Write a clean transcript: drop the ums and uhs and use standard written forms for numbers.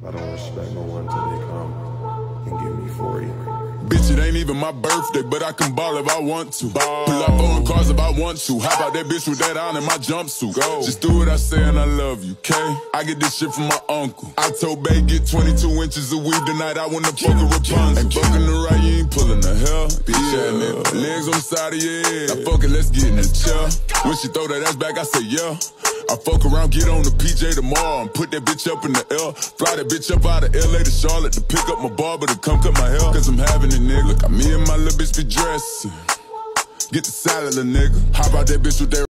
I don't respect no one till they come and give me 40. Bitch, it ain't even my birthday, but I can ball if I want to. Pull up on cars if I want to. How about that bitch with that on in my jumpsuit? Go. Just do what I say and I love you, okay? I get this shit from my uncle. I told Bay get 22 inches of weed tonight. I wanna fuck a Rapunzel. Ain't fucking the right, you ain't pulling the hell. Bitch, nigga. Legs on the side of your head. Now fuck it, let's get in the chair. When she throw that ass back, I say yeah. I fuck around, get on the PJ tomorrow and put that bitch up in the L. Fly that bitch up out of LA to Charlotte to pick up my barber to come cut my hair. Cause I'm having it, nigga. Look, me and my little bitch be dressing. Get the salad, little nigga. How about that bitch with that